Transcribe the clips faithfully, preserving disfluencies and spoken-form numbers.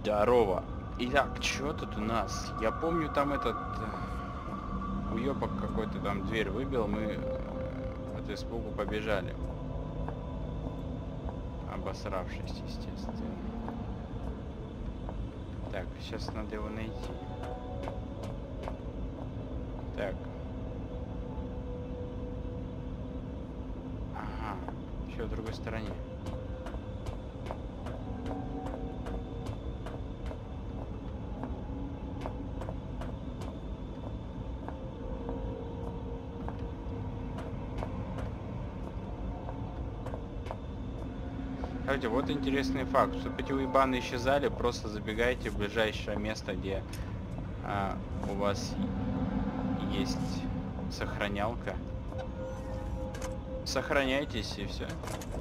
Здорово. Итак, что тут у нас? Я помню, там этот э, уёбок какой-то там дверь выбил, мы э, от испугу побежали. Обосравшись, естественно. Так, сейчас надо его найти. Так. Ага, еще в другой стороне. Кстати, вот интересный факт. Чтобы эти уебаны исчезали, просто забегайте в ближайшее место, где а, у вас есть сохранялка. Сохраняйтесь и все.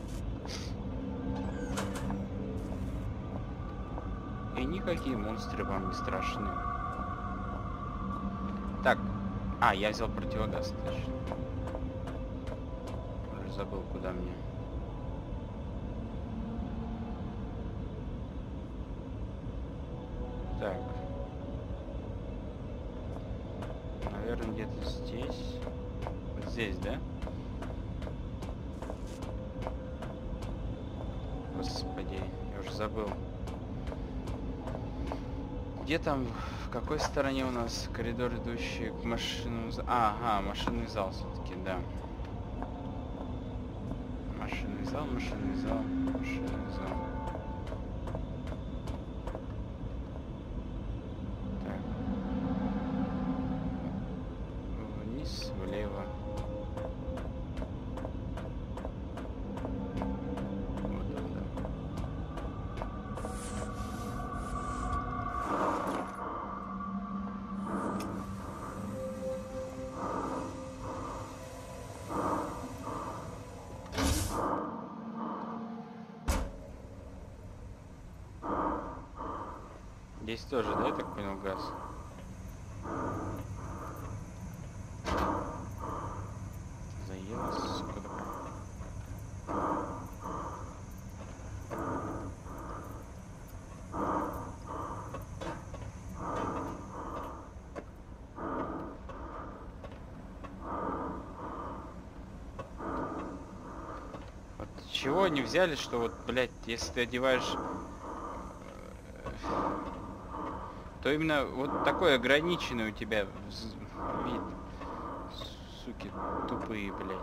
И никакие монстры вам не страшны. Так. А, я взял противогаз, точно. Уже забыл, куда мне. Так. Наверное, где-то здесь. Вот здесь, да? Господи, я уже забыл. Где там, в какой стороне у нас коридор, идущий к машинному залу? А, ага, машинный зал все-таки, да. Машинный зал, машинный зал, машинный зал. Так. Вниз, влево. Вот он, да. Здесь тоже, да, я так понял, газ? Заело, сука, такая. Вот чего они взяли, что вот, блядь, если ты одеваешь, то именно вот такой ограниченный у тебя вид. Суки тупые, блядь.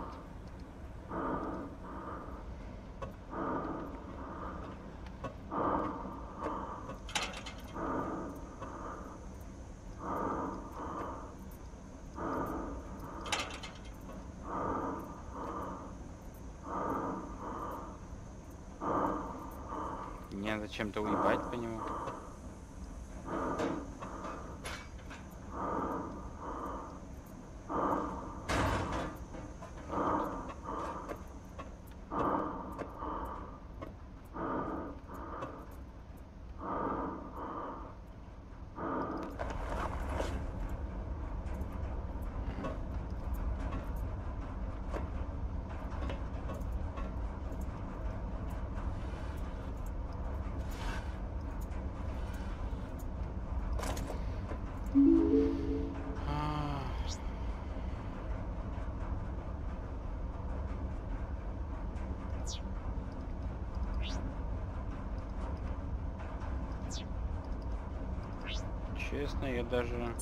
Мне надо чем-то уебать по нему. Честно, я даже...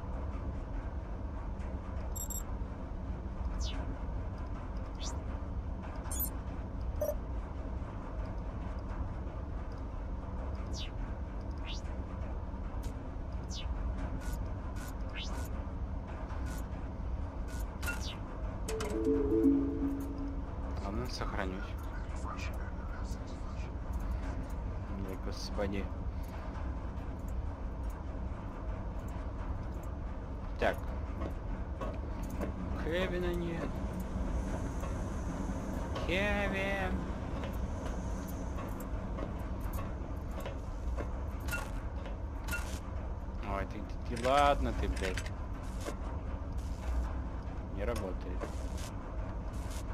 Ладно, сохранюсь. Да, господи. Так. Кевина нет. Кевин. Ой, ты, ты, ты ладно, ты, блядь. Не работает.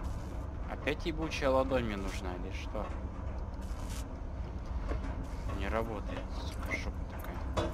Опять ебучая ладонь мне нужна или что? Не работает. Сука, жопа такая.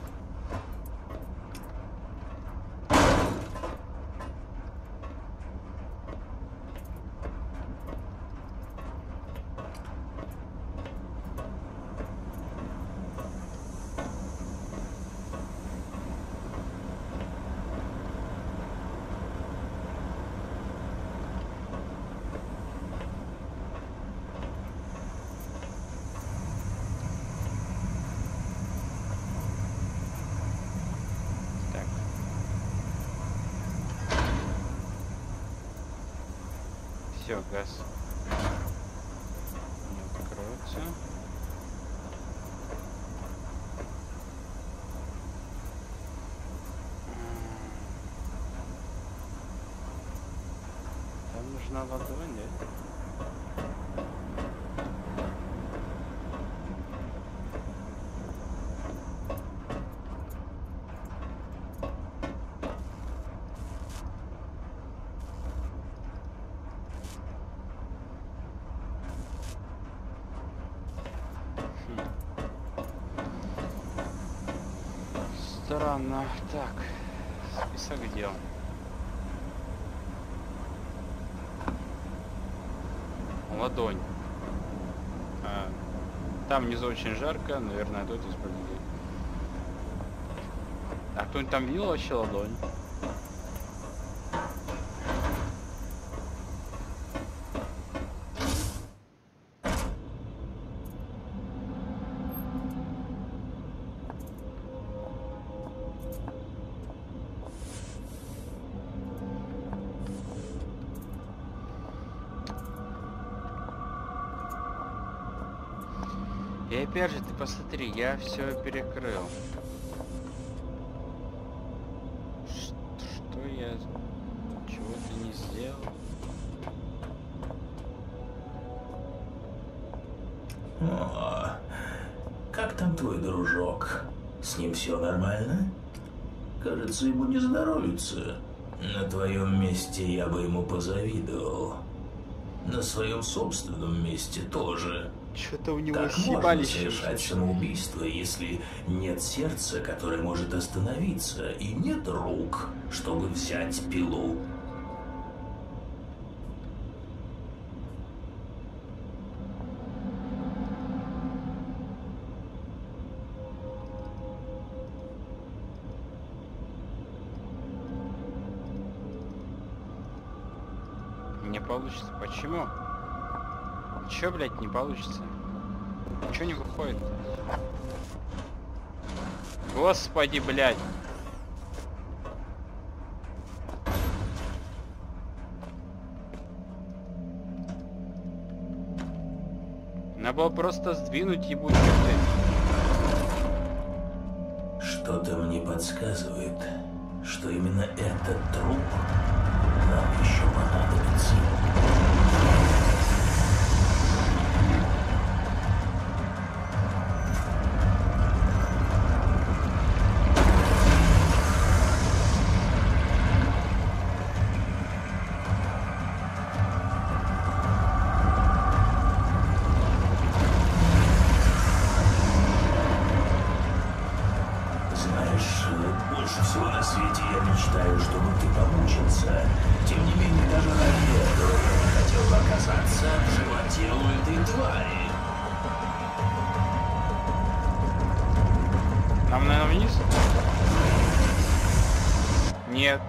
Все, газ не откроется. Там нужна ладонь, да? Странно. Так, список дел. Ладонь. А, там внизу очень жарко, наверное, тут использовать. А кто-нибудь там видел вообще ладонь? И опять же, ты посмотри, я все перекрыл. Ш- что я... Чего-то не сделал? О, как там твой дружок? С ним все нормально? Кажется, ему не здоровится. На твоем месте я бы ему позавидовал. На своем собственном месте тоже. Что-то у него Как можно съебалище. совершать самоубийство, если нет сердца, которое может остановиться, и нет рук, чтобы взять пилу? Не получится. Почему? Чё, блядь, не получится? Чё не выходит? Господи, блядь. Надо было просто сдвинуть ебучий, блядь. Что-то мне подсказывает, что именно этот труп нам еще понадобится. Больше всего на свете я мечтаю, чтобы ты помучился. Тем не менее, даже ради этого я не хотел бы оказаться в животе у этой твари. Нам, наверное, вниз? Нет.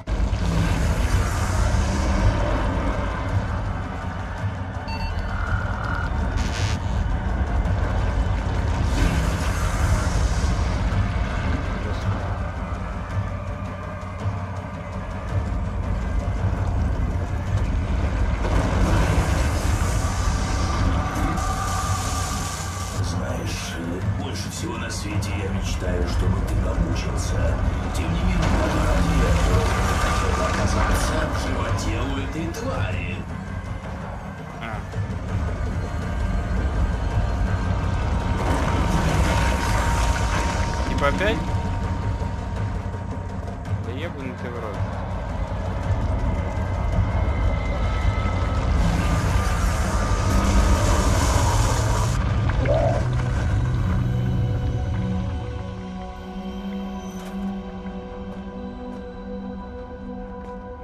Больше всего на свете я мечтаю, чтобы ты помучился. Тем не менее, даже ради этого я хотел бы оказаться в животе у этой твари. А. Типа опять? Да ебаный ты в рот.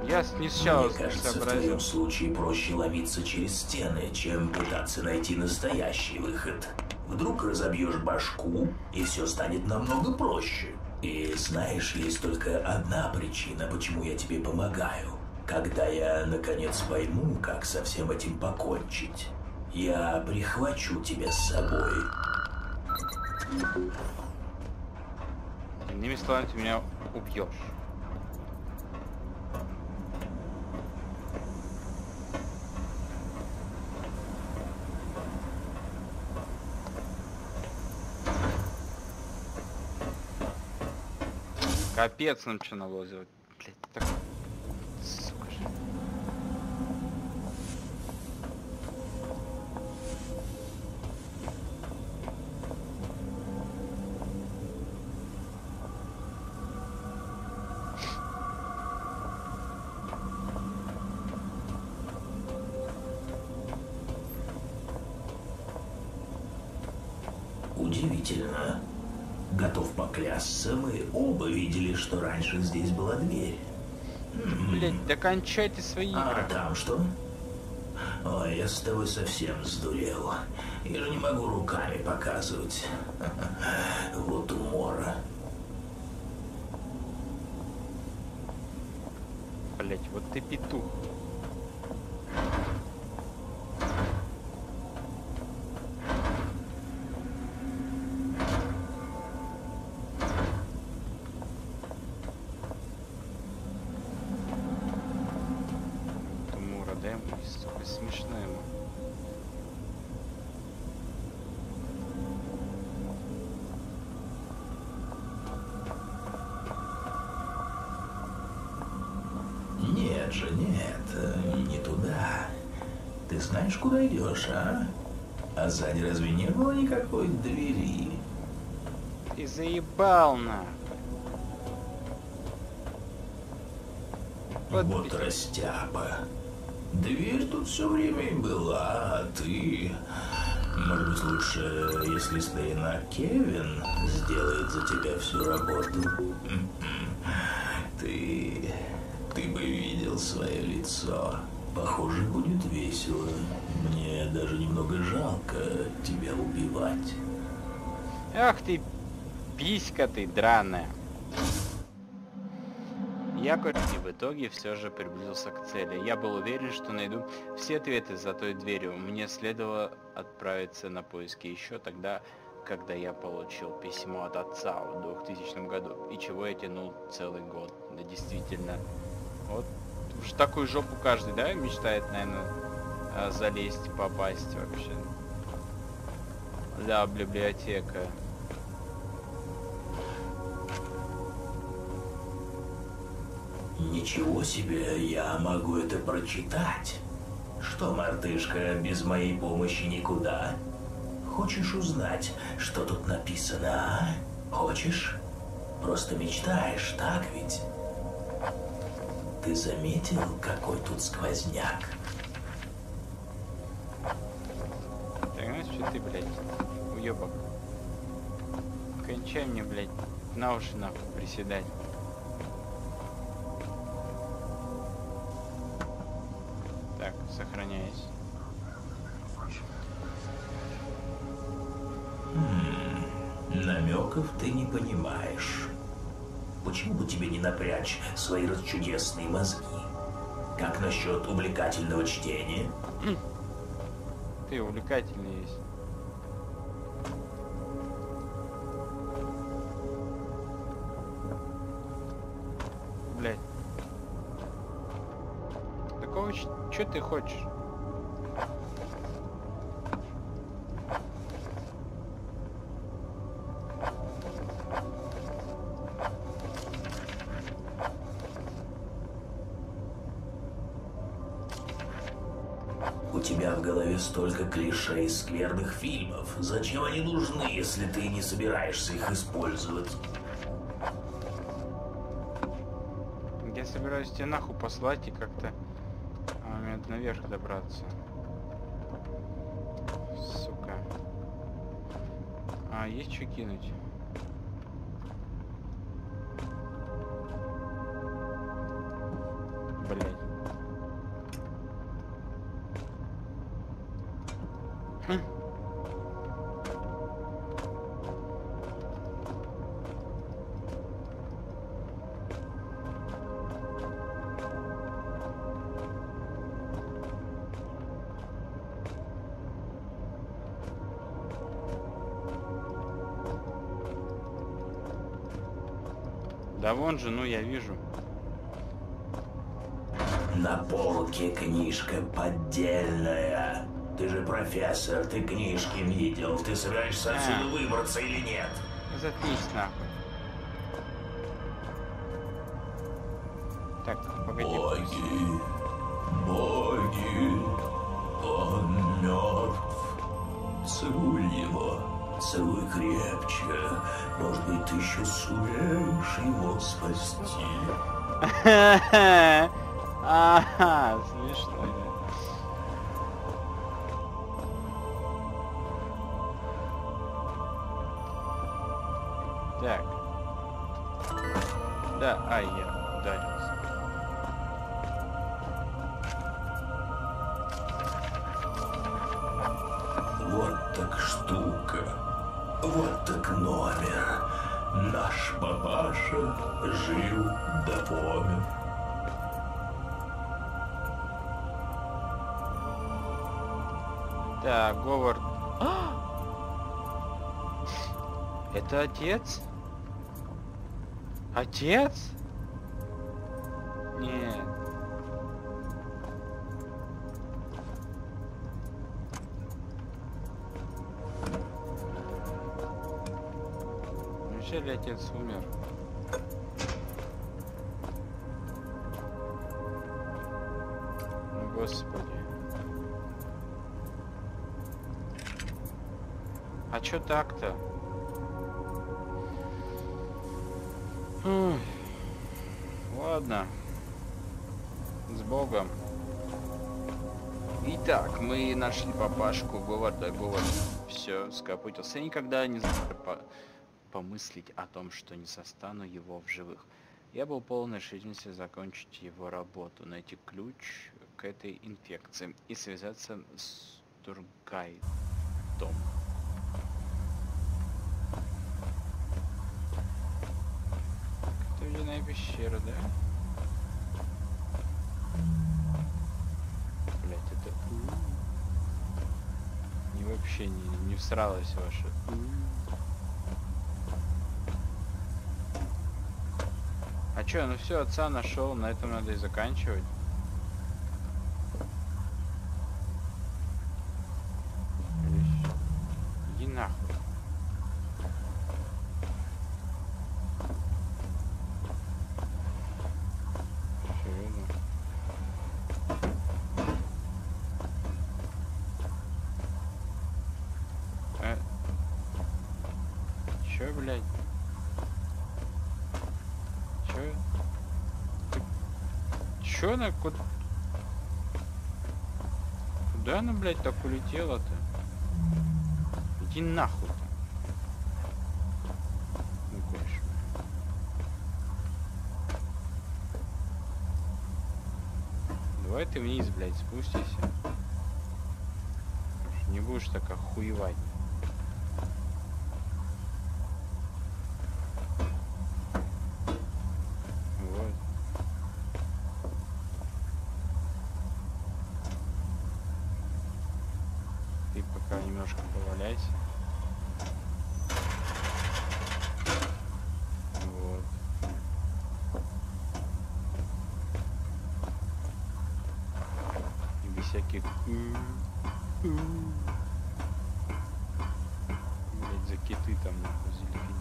Я сначала Мне кажется, в сообразил. твоем случае проще ломиться через стены, чем пытаться найти настоящий выход. Вдруг разобьешь башку, и все станет намного проще. И знаешь, есть только одна причина, почему я тебе помогаю. Когда я, наконец, пойму, как со всем этим покончить, я прихвачу тебя с собой. Иными словами, ты меня убьешь. Капец нам что навозил. Блять, так... Сука же. Удивительно. Готов поклясться, мы оба видели, что раньше здесь была дверь. Блять, да кончай ты свои А игры. там что? Ой, я с тобой совсем сдурел. Я же не могу руками показывать. Вот умора. Блять, вот ты петух. Тумура, дай ему, сука, смешно ему. Нет же, нет, э, не туда. Ты знаешь, куда идешь, а? А сзади разве не было никакой двери? Ты заебал нахуй. Вот Вот пи- растяпа. Дверь тут все время и была, а ты... Может быть, лучше, если старина Кевин сделает за тебя всю работу? Ты... Ты бы видел свое лицо. Похоже, будет весело. Мне даже немного жалко тебя убивать. Ах ты, писька ты драная. Я, короче, в итоге все же приблизился к цели. Я был уверен, что найду все ответы за той дверью. Мне следовало отправиться на поиски еще тогда, когда я получил письмо от отца в двухтысячном году. И чего я тянул целый год. Да действительно. Вот в такую жопу каждый, да, мечтает, наверное, залезть, попасть вообще. Да, библиотека. Ничего себе, я могу это прочитать. Что, мартышка, без моей помощи никуда? Хочешь узнать, что тут написано, а? Хочешь? Просто мечтаешь, так ведь? Ты заметил, какой тут сквозняк? Так, знаешь, что ты, блядь, уебок. Кончай мне, блядь, на уши нахуй приседать. Так, сохраняюсь. Намеков ты не понимаешь. Почему бы тебе не напрячь свои расчудесные мозги? Как насчет увлекательного чтения? Ты увлекательный есть. Блядь. Такого что ты хочешь? У тебя в голове столько клише из скверных фильмов. Зачем они нужны, если ты не собираешься их использовать? Я собираюсь тебя нахуй послать и как-то а, мне наверх добраться. Сука. А, есть что кинуть? Блять. Да вон же, ну я вижу. На полке книжка поддельная. Ты же профессор, ты книжки видел. Ты собираешься отсюда А. выбраться или нет? Заткнись нахуй. Так, погоди. Боги, боги, он мертв. Целуй его, целуй крепче. Может быть, ты еще сумеешь его спасти. Ага, смешно, да. Так. Да, ай, я ударился. Вот так штука. Вот так номер. Наш папаша жил да помер. Так, Говард. А! Это отец? Отец? Нет. Неужели отец умер? Ну, Господи. А чё так-то? Хм. Ладно. С Богом. Итак, мы нашли папашку Говарда. Говард все скопытился. Я никогда не знаю по помыслить о том, что не застану его в живых. Я был полон решительности закончить его работу, найти ключ к этой инфекции и связаться с Тургайтом. Ледяная пещера, да? Блять, это не вообще не, не всралось ваше. А чё, ну все, отца нашел, на этом надо и заканчивать. Иди нахуй. Чё, блядь? Чё? Чё она куда? Куда она, блядь, так улетела-то? Иди нахуй-то. Ну, конечно. Давай ты вниз, блядь, спустися. Не будешь так охуевать. Вот. Ты пока немножко поваляйся. Вот. И без всяких... Блять, за киты там нахуй зелени.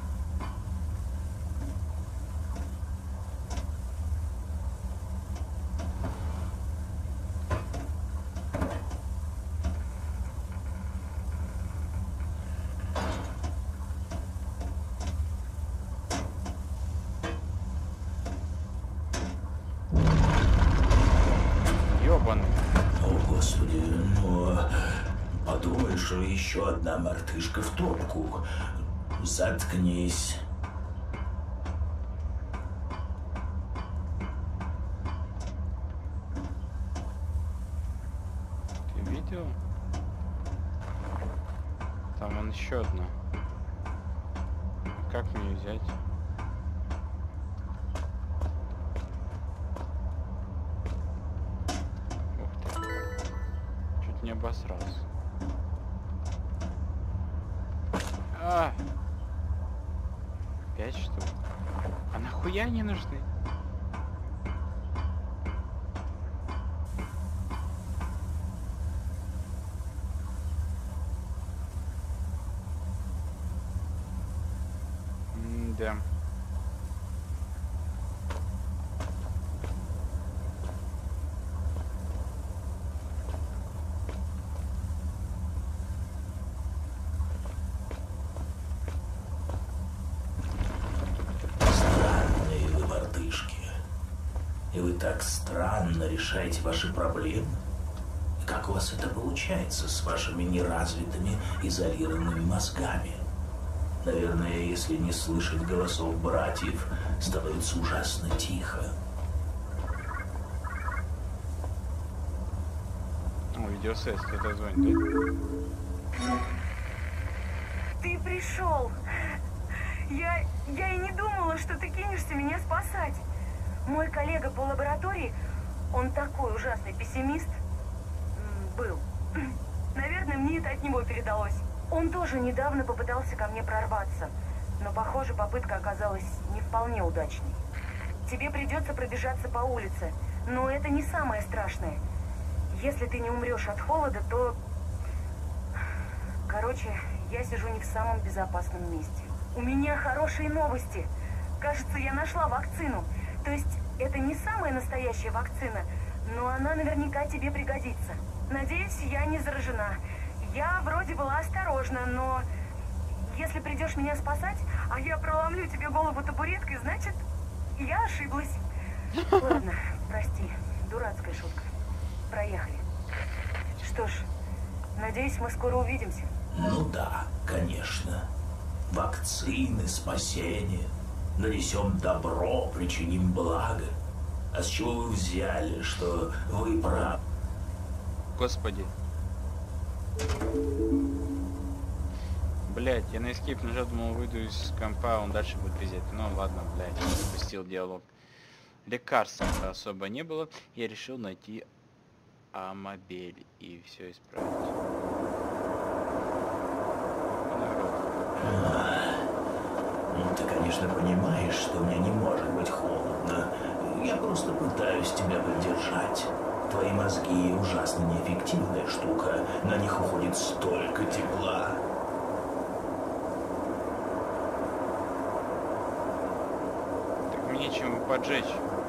Ёбаный. О, Господи, ну... Подумаешь, еще одна мартышка в топку. Заткнись. Ты видел? Там он еще одна. Как мне взять? Ух ты. Чуть не обосрался. А! Пять штук. А нахуя они нужны? М-да. Странные вы мартышки. И вы так странно решаете ваши проблемы. И как у вас это получается с вашими неразвитыми, изолированными мозгами? Наверное, если не слышать голосов братьев, становится ужасно тихо. О, видеосвязь, кто-то звонит, да? Ты пришел. Я, я и не думала, что ты кинешься меня спасать. Мой коллега по лаборатории, он такой ужасный пессимист. М, Был. Наверное, мне это от него передалось. Он тоже недавно попытался ко мне прорваться, но, похоже, попытка оказалась не вполне удачной. Тебе придется пробежаться по улице, но это не самое страшное. Если ты не умрешь от холода, то... Короче, я сижу не в самом безопасном месте. У меня хорошие новости. Кажется, я нашла вакцину. То есть, это не самая настоящая вакцина, но она наверняка тебе пригодится. Надеюсь, я не заражена. Я вроде была осторожна, но если придешь меня спасать, а я проломлю тебе голову табуреткой, значит, я ошиблась. Ладно, прости, дурацкая шутка. Проехали. Что ж, надеюсь, мы скоро увидимся. Ну да, конечно. Вакцины, спасение. Нанесем добро, причиним благо. А с чего вы взяли, что вы правы? Господи. Блять, я на escape нажал, думал, выйду из компа, он дальше будет пиздеть. Ну ладно, блять, запустил диалог. Лекарств особо не было. Я решил найти Амабель и все исправить. А, ну, ты, конечно, понимаешь, что мне не может быть холодно. Я просто пытаюсь тебя поддержать. Твои мозги ужасно неэффективная штука. На них уходит столько тепла. Так мне чем поджечь.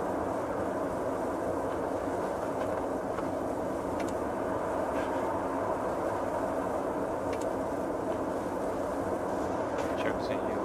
Чё за дело?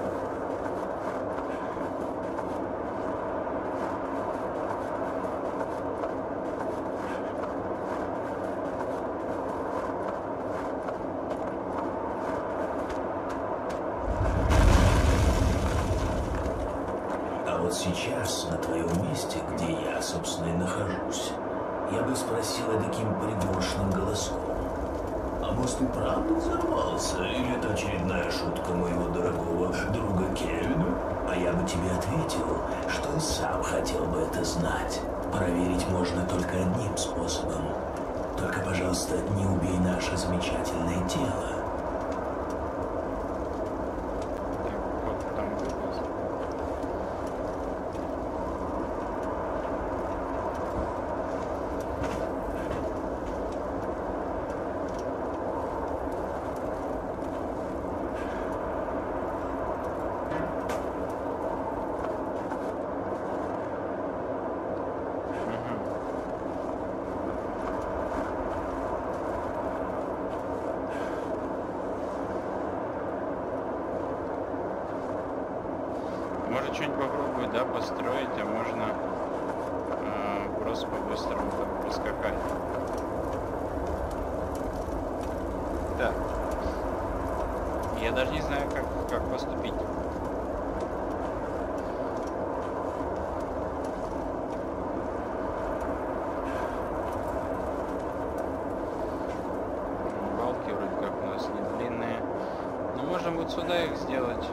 Вот сейчас, на твоем месте, где я, собственно, и нахожусь, я бы спросил таким придурочным голоском. А может, и правда взорвался? Или это очередная шутка моего дорогого друга Кевина? А я бы тебе ответил, что и сам хотел бы это знать. Проверить можно только одним способом. Только, пожалуйста, не убей наше замечательное тело. Может что-нибудь попробовать, да, построить, а можно э, просто по-быстрому там проскакать. Да. Я даже не знаю, как, как поступить. Балки вроде как у нас не длинные. Но можно вот сюда их сделать.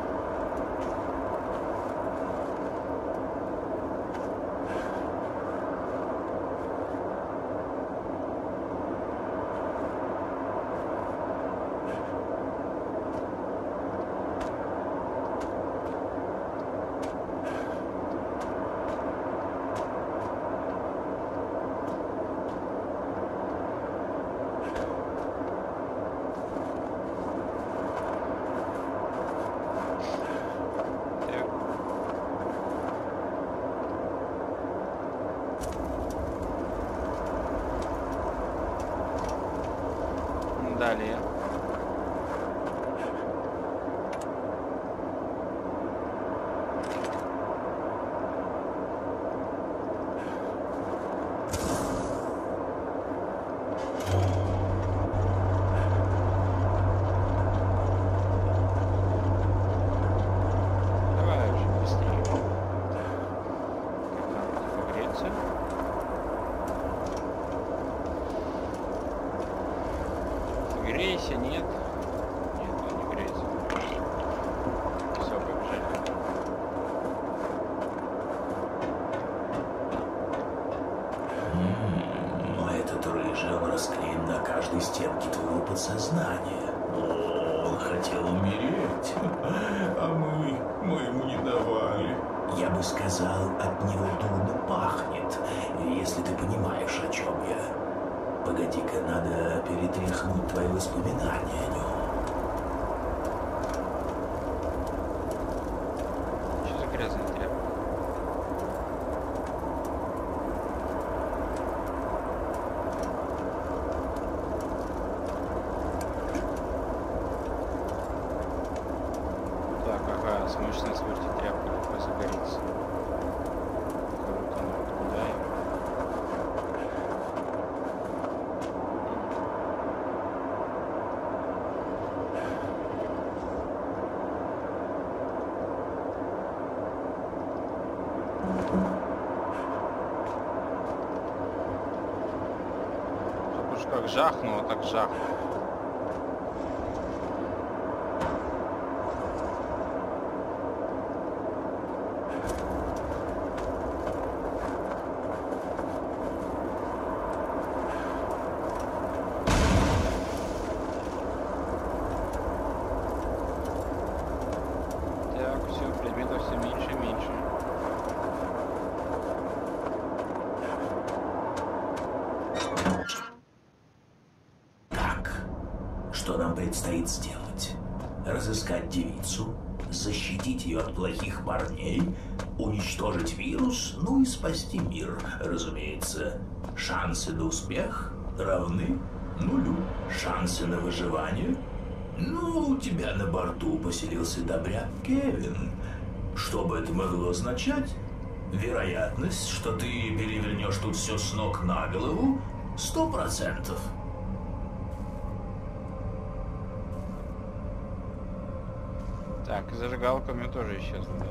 грейся нет. Нет, не грейся. Все, побежали. Но этот рыжий, он расклеен на каждой стенке твоего подсознания. О, он хотел умереть, а мы, мы ему не давали. Я бы сказал, от него дурно пахнет, если ты понимаешь, о чем я. Погоди-ка, надо перетряхнуть твои воспоминания о нем. Что за грязная тряпка? Так, ага, смочь на смерти тряпка легко загорится. Круто, наблюдаем. Уж как жахнуло, так жахнуло. Так, все, предметов все меньше и меньше. Что нам предстоит сделать? Разыскать девицу, защитить ее от плохих парней, уничтожить вирус, ну и спасти мир, разумеется. Шансы на успех равны нулю. Шансы на выживание? Ну, у тебя на борту поселился добряк Кевин. Что бы это могло означать? Вероятность, что ты перевернешь тут все с ног на голову, сто процентов. Так, зажигалка у меня тоже исчезла, да?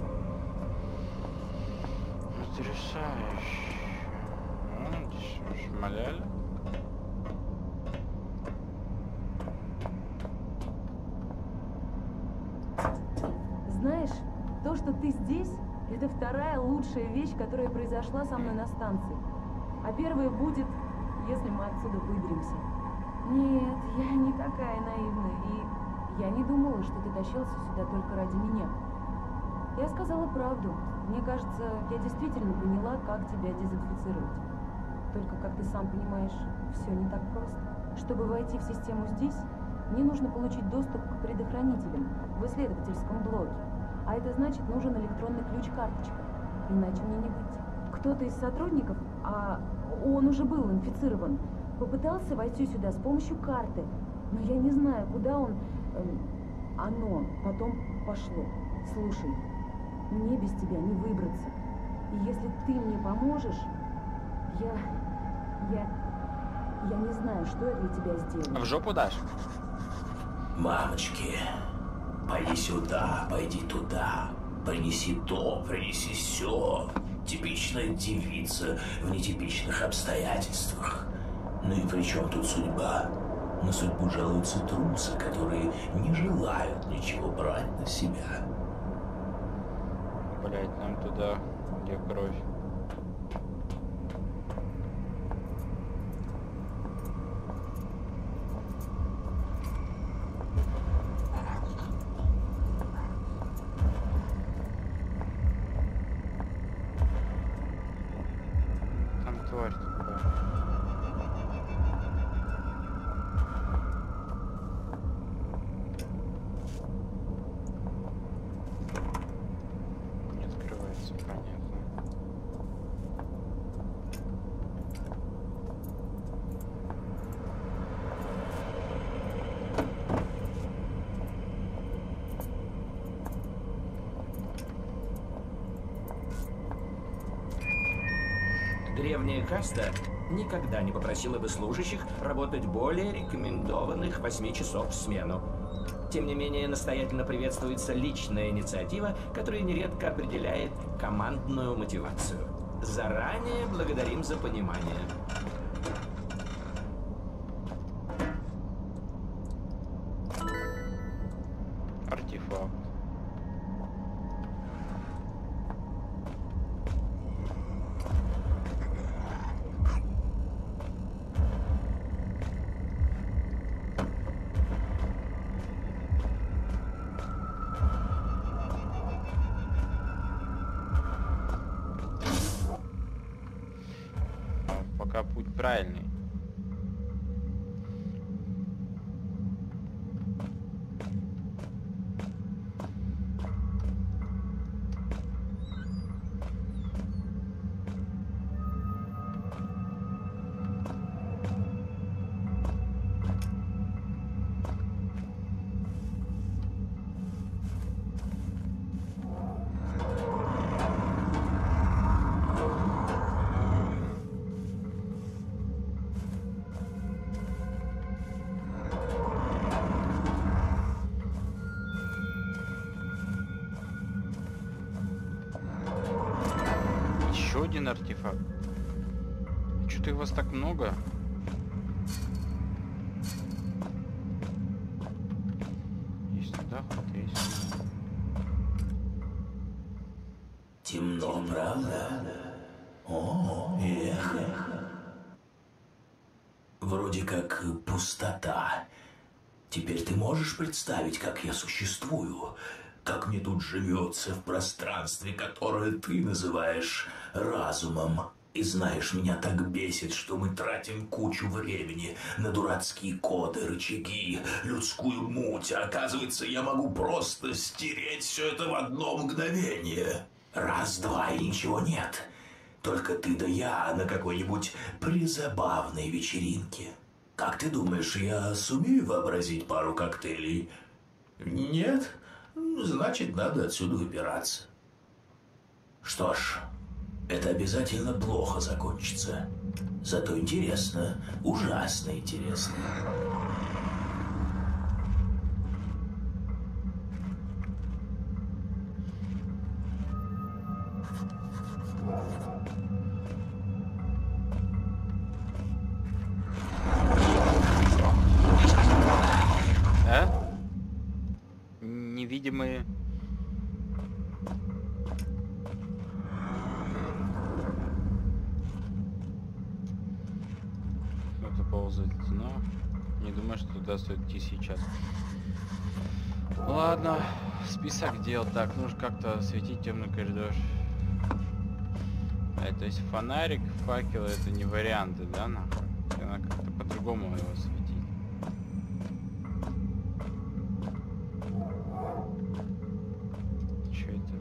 Потрясающе. Ну, здесь шмаляли. Знаешь, то, что ты здесь, это вторая лучшая вещь, которая произошла со мной на станции. А первая будет, если мы отсюда выберемся. Нет, я не такая наивная, и я не думала, что ты тащился сюда только ради меня. Я сказала правду. Мне кажется, я действительно поняла, как тебя дезинфицировать. Только, как ты сам понимаешь, все не так просто. Чтобы войти в систему здесь, мне нужно получить доступ к предохранителям в исследовательском блоке. А это значит, нужен электронный ключ-карточка. Иначе мне не выйти. Кто-то из сотрудников, а он уже был инфицирован, попытался войти сюда с помощью карты. Но я не знаю, куда он... Эм, оно потом пошло. Слушай, мне без тебя не выбраться. И если ты мне поможешь, я... я... я не знаю, что я для тебя сделаю. А в жопу дашь? Мамочки, пойди сюда, пойди туда, принеси то, принеси сё. Типичная девица в нетипичных обстоятельствах. Ну и при чем тут судьба? На судьбу жалуются трусы, которые не желают ничего брать на себя. Блять, нам туда, где кровь. Там тварь такая. Не открывается, понятно. Древняя каста никогда не попросила бы служащих работать более рекомендованных восьми часов в смену. Тем не менее, настоятельно приветствуется личная инициатива, которая нередко определяет командную мотивацию. Заранее благодарим за понимание. неправильный. Еще один артефакт. Что-то их вас так много. Есть туда ход, есть сюда. Темно, правда? О, эх. Вроде как пустота. Теперь ты можешь представить, как я существую? Как мне тут живется в пространстве, которое ты называешь разумом. И знаешь, меня так бесит, что мы тратим кучу времени на дурацкие коды, рычаги, людскую муть. А оказывается, я могу просто стереть все это в одно мгновение. Раз-два и ничего нет. Только ты да я на какой-нибудь призабавной вечеринке. Как ты думаешь, я сумею вообразить пару коктейлей? Нет? Значит, надо отсюда убираться. Что ж, это обязательно плохо закончится. Зато интересно, ужасно интересно. А? Невидимые. Кто-то ползает, но не думаю, что туда стоит идти сейчас. Ладно, список дел. Так, нужно как-то осветить темный коридор. А, то есть фонарик, факел — это не варианты, да? Надо как-то по-другому его осветить. Что это?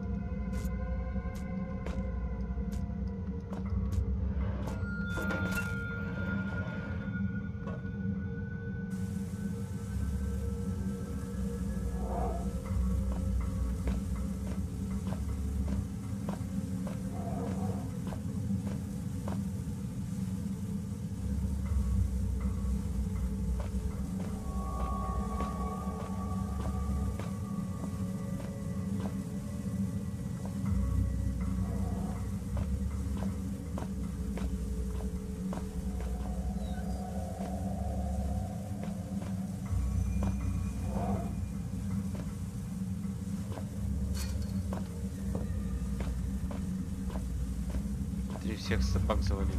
Всех собак завалили.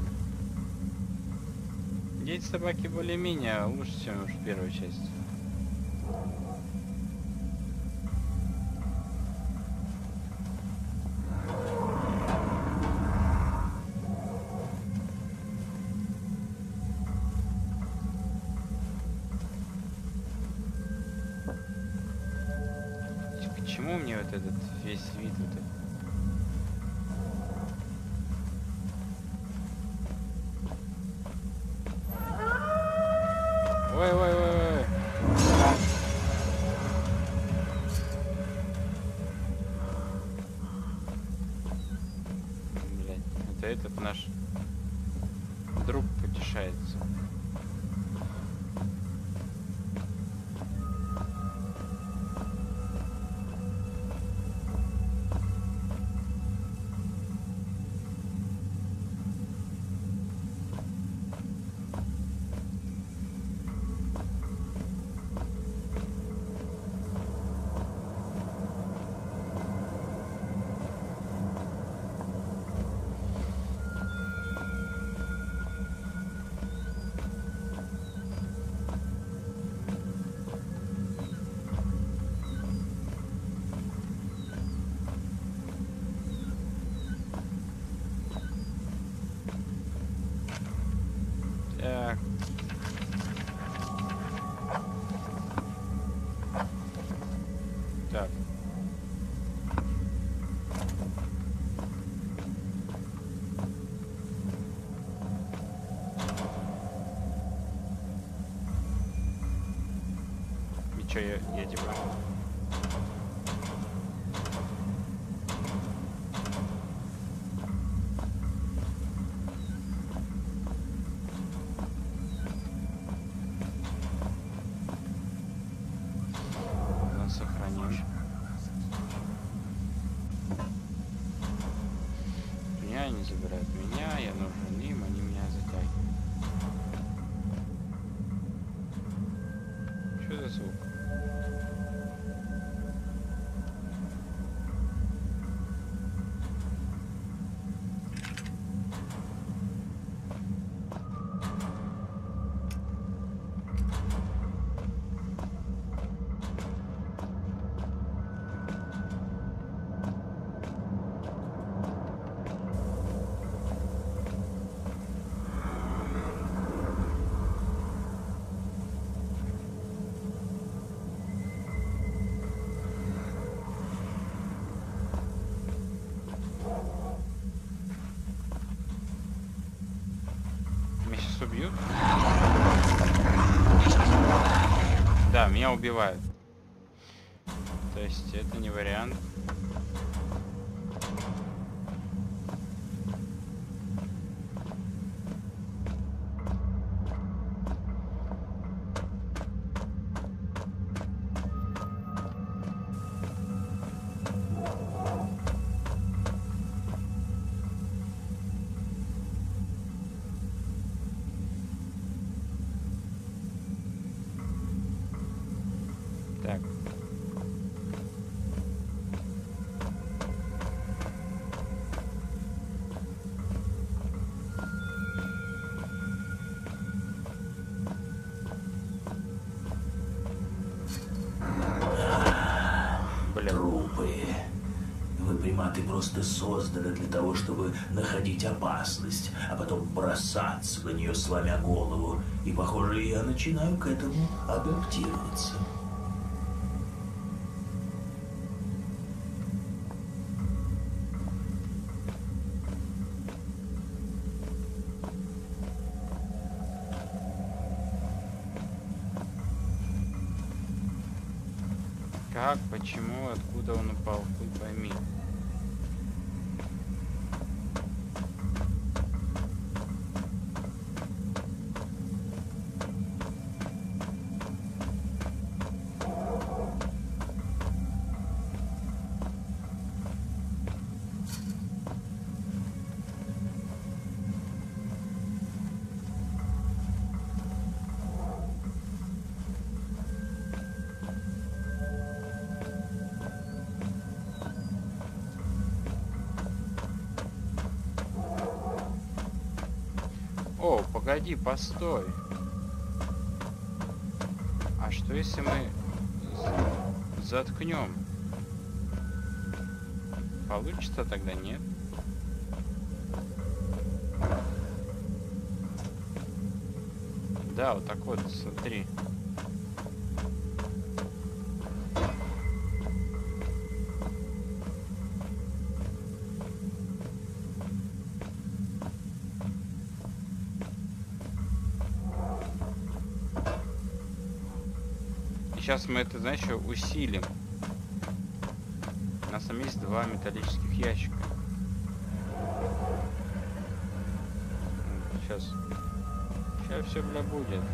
Эти собаки более-менее лучше, чем в первой части. Почему мне вот этот весь вид вот этот? Ой, ой, ой, ой. Блядь, это этот наш друг потешается. Че, я, я типа... Сохраним. Меня они забирают меня, я нужен им, они меня затягивают. Что за звук? Убьют? Да, меня убивают. То есть это не вариант. Так. Трупы. Вы, приматы, просто созданы для того, чтобы находить опасность, а потом бросаться на нее, сломя голову. И, похоже, я начинаю к этому адаптироваться. Как, почему, откуда он упал, хуй пойми. О, погоди, постой. А что если мы заткнем? Получится тогда, нет? Да, вот так вот, смотри. Сейчас мы это, знаешь, еще усилим. У нас там есть два металлических ящика. Сейчас. Сейчас все, бля, будет.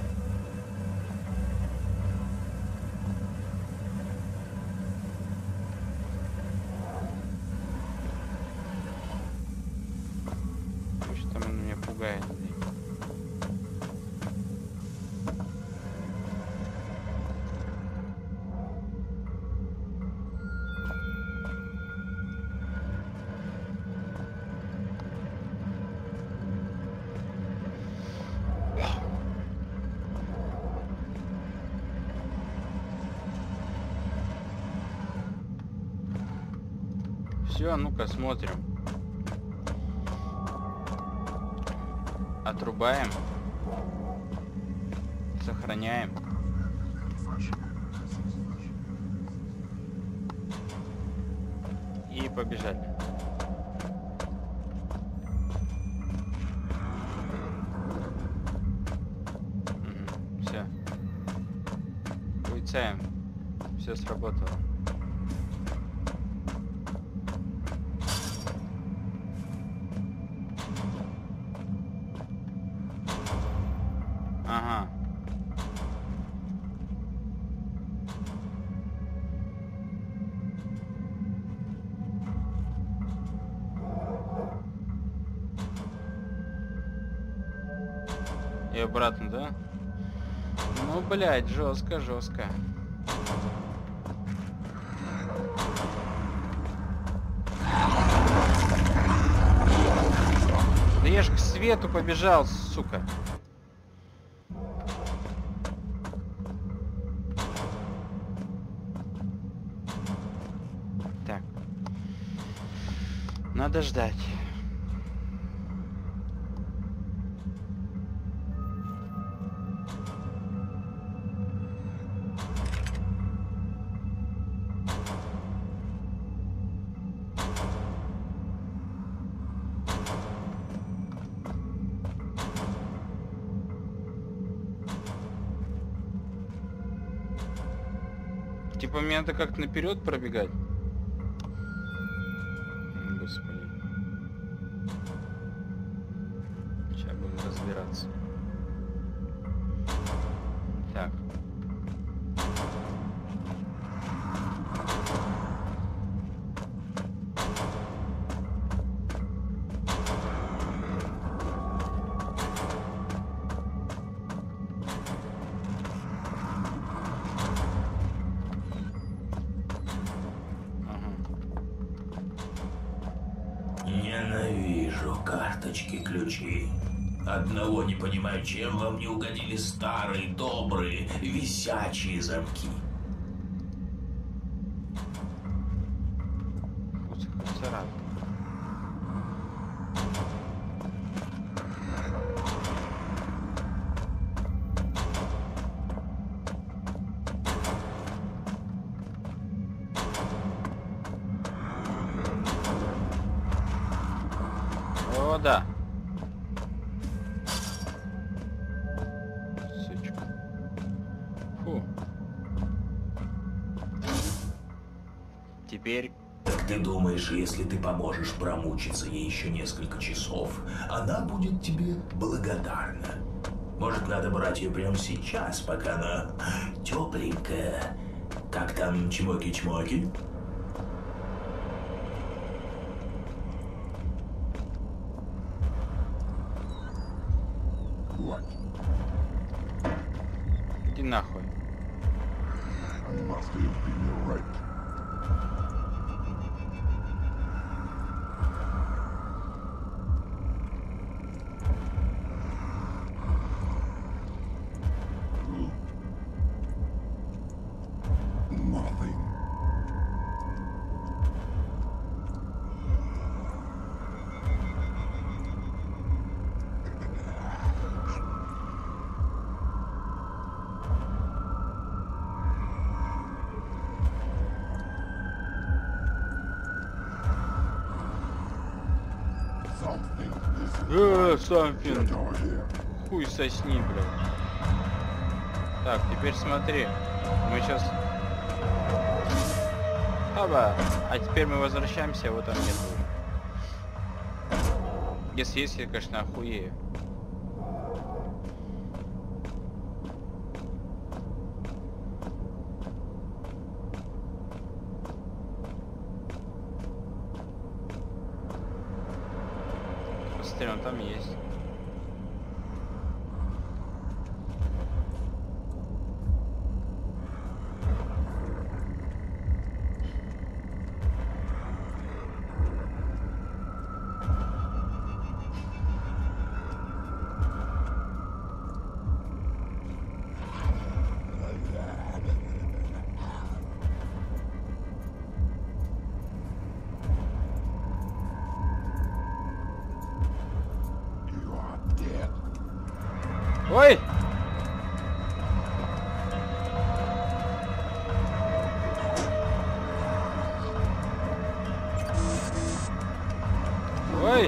Что там он меня пугает? Все, ну-ка смотрим. Отрубаем. Сохраняем. И побежали. Угу, все. Будет Включаем. Все сработало. Ага. И обратно, да? Ну, блядь, жестко, жестко. Да я ж к свету побежал, сука. Так. Надо ждать. Типа мне надо как-то наперед пробегать. Господи. Сейчас будем разбираться. Так. Ненавижу карточки-ключи. Одного не понимаю, чем вам не угодили старые, добрые, висячие замки. О, да. Сучка. Фу. Теперь... Так ты думаешь, если ты поможешь промучиться ей еще несколько часов, она будет тебе благодарна? Может, надо брать ее прямо сейчас, пока она тепленькая? Как там чмоки-чмоки? Иди нахуй. Эээ, Самфин. Хуй сосни, блядь. Так, теперь смотри. Мы сейчас... Оба. А теперь мы возвращаемся, вот он нет уже. Если есть, я, конечно, охуею. Посмотри, он там есть. Ой! Ой!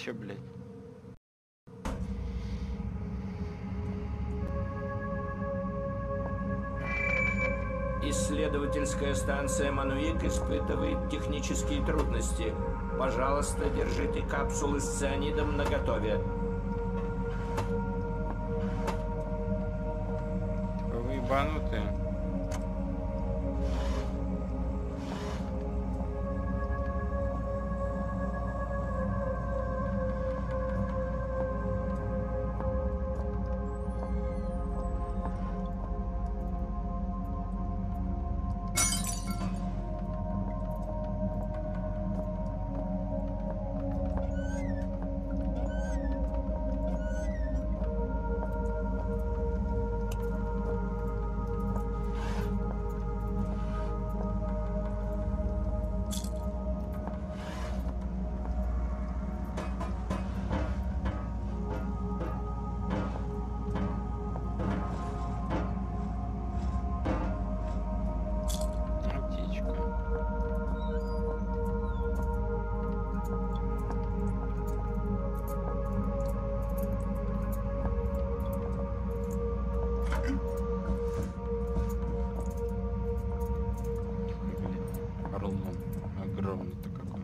чё, блядь? Исследовательская станция Мануик испытывает технические трудности. Пожалуйста, держите капсулы с цианидом наготове. Вы ебанутые. Огромный-то какой.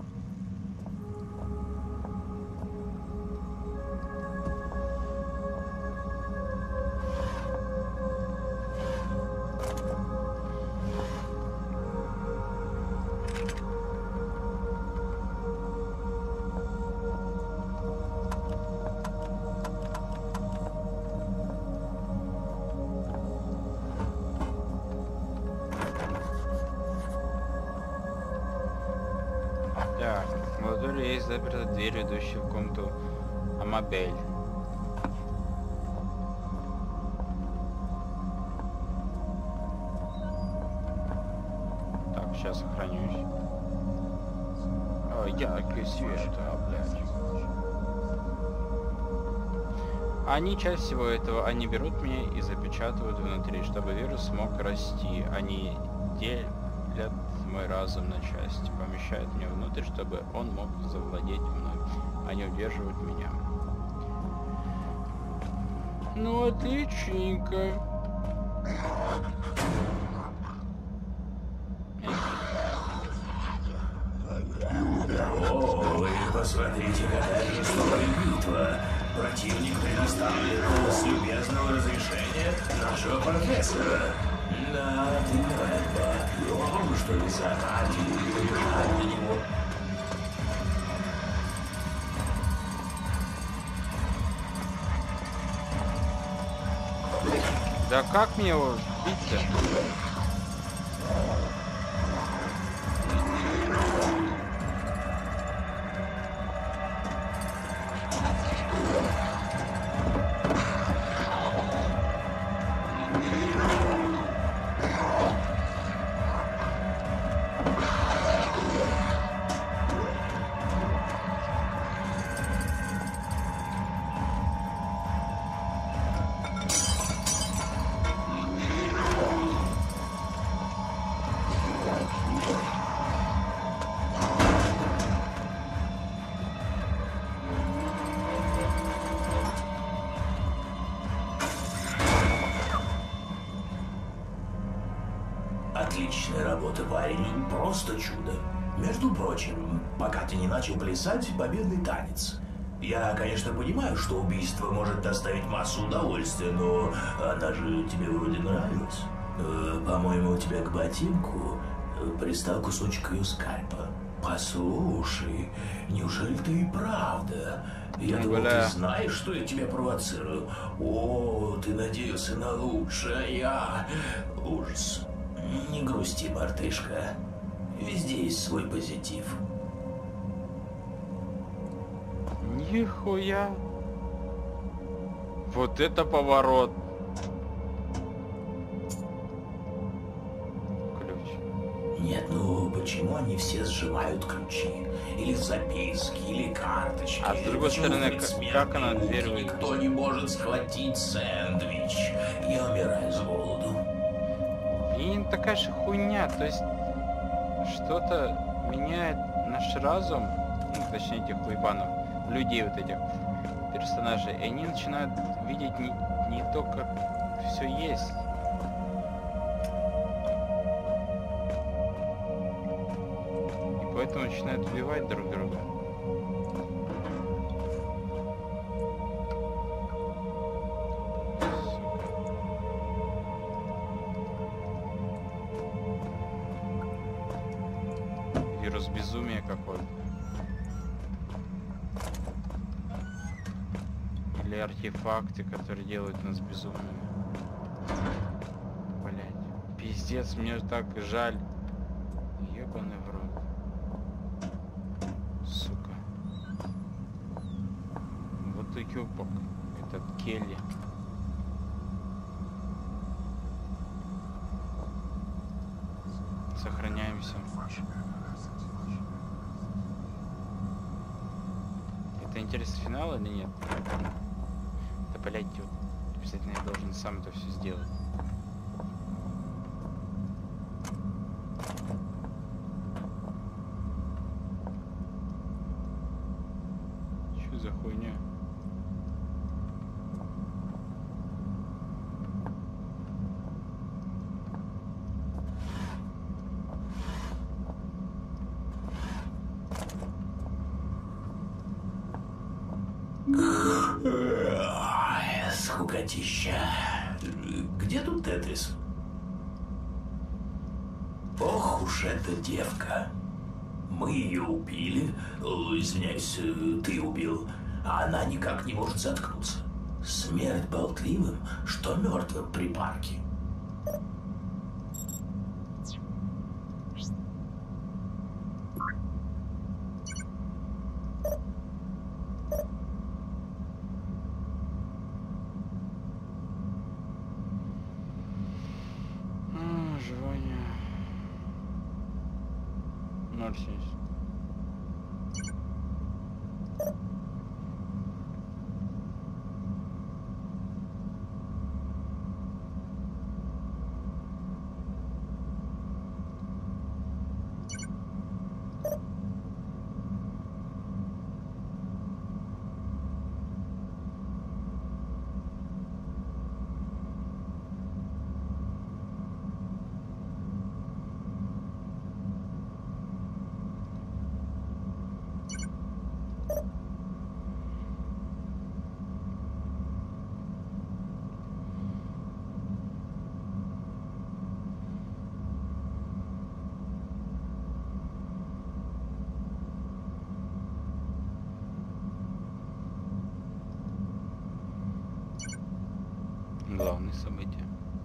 Так, в модуле есть заперта дверь, ведущая в комнату Амабель. Так, сейчас сохранюсь. О, яркий свет, а, блядь. Они часть всего этого, они берут меня и запечатывают внутри, чтобы вирус смог расти. Они делят мой разум на части, помещают меня внутрь, чтобы он мог завладеть мной. Они удерживают меня. Ну, отличненько. О, вы посмотрите, какая жестокая битва. Противник предоставил с любезного разрешения нашего профессора. Да, ты это. Он что ли захотел побежать на него? Да как мне его бить-то? Отличная работа, парень. Просто чудо. Между прочим, пока ты не начал плясать победный танец. Я, конечно, понимаю, что убийство может доставить массу удовольствия, но она же тебе вроде нравилась. Э, по-моему, у тебя к ботинку пристал кусочек ее скальпа. Послушай, неужели ты и правда? Я Ну, думал, бля. ты знаешь, что я тебя провоцирую. О, ты надеялся на лучшее, а я... Ужас. Не грусти, мартышка. Везде есть свой позитив. Нихуя. Вот это поворот. Ключ. Нет, ну почему они все сжимают ключи? Или записки, или карточки? А с другой Почему стороны, в как- предсмертные как она муки дверь никто не может схватить сэндвич? Я умираю с голоду. И такая же хуйня, то есть что-то меняет наш разум, ну, точнее этих хуйбанов, людей, вот этих персонажей, и они начинают видеть не, не то, как все есть. И поэтому начинают убивать друг друга. Вирус безумия какой-то. Или артефакты, которые делают нас безумными. Блять, пиздец, мне так жаль. Ебаный в рот. Сука. Вот и юбок. Этот Келли. Сохраняемся. Это интересный финал или нет? Да, блядь, вот, обязательно я должен сам это все сделать. Что за хуйня? Скукотища. Где тут Тетрис? Ох уж эта девка. Мы ее убили. О, извиняюсь, ты убил. А она никак не может заткнуться. Смерть болтливым, что мертвым при парке. Главное событие.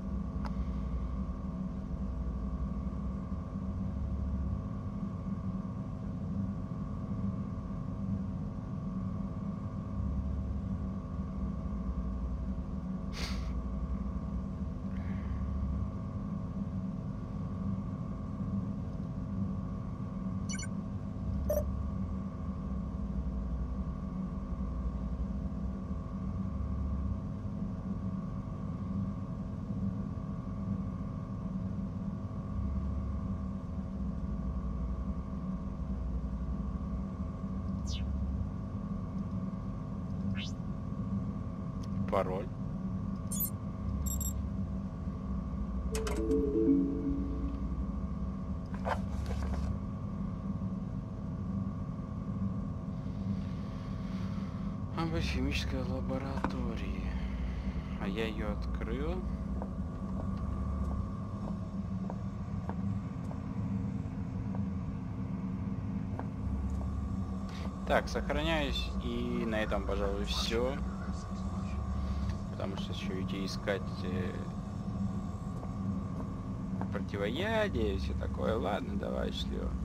Пароль. Об химической лаборатории. А я ее открыл. Так, сохраняюсь. И на этом, пожалуй, все. Потому что еще идти искать э, противоядие и все такое. Ладно, давай, шлё.